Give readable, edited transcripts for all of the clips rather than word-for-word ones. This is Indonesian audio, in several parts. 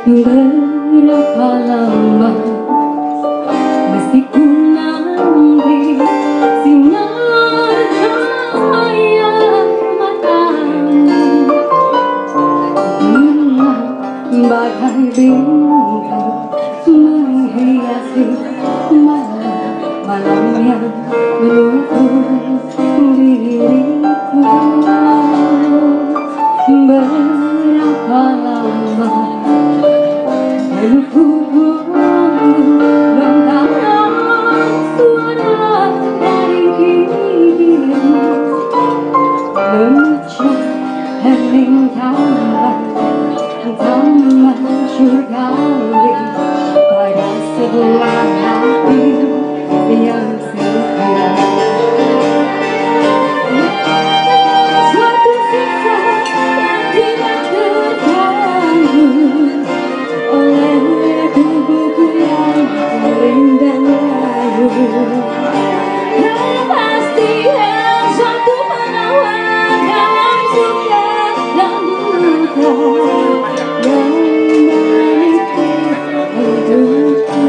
Berapa lama mesti ku nanti sinar cahaya matamu, bagai bintang menghiasi malam yang menutup diriku. Berapa lama memecah hening taman surgawi pada sebuah hati yang setia. Suatu siksa yang tidak terganggu oleh tubuhku yang kering dan layu. Kepastian suatu penawar dalam suka dan duka yang meniti hidupku.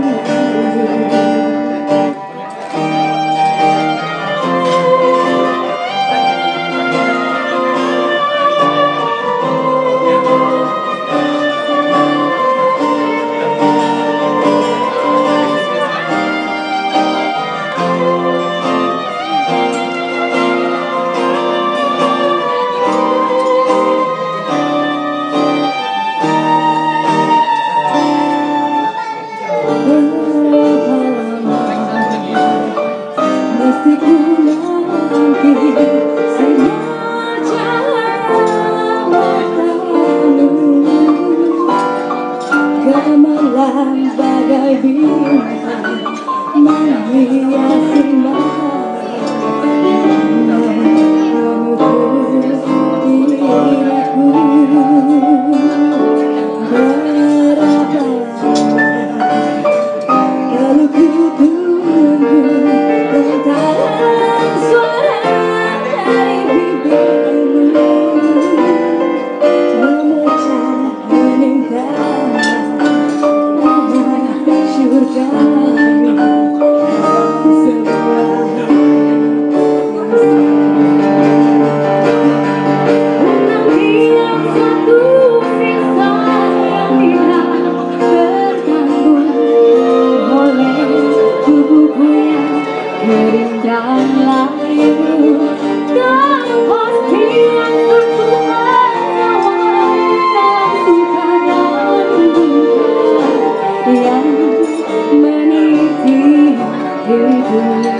Gemilang bagai bintang menghiasi malam menutup diriku. Berapa lama lalu ku tunggu getaran suara dari bibirmu, memecah hening taman surgawi sebuah penantian satu kisah yang tidak terganggu oleh tubuhku yang kering dan layu. Kepastian satu penawar dalam suka dan duka yang meniti hidupku.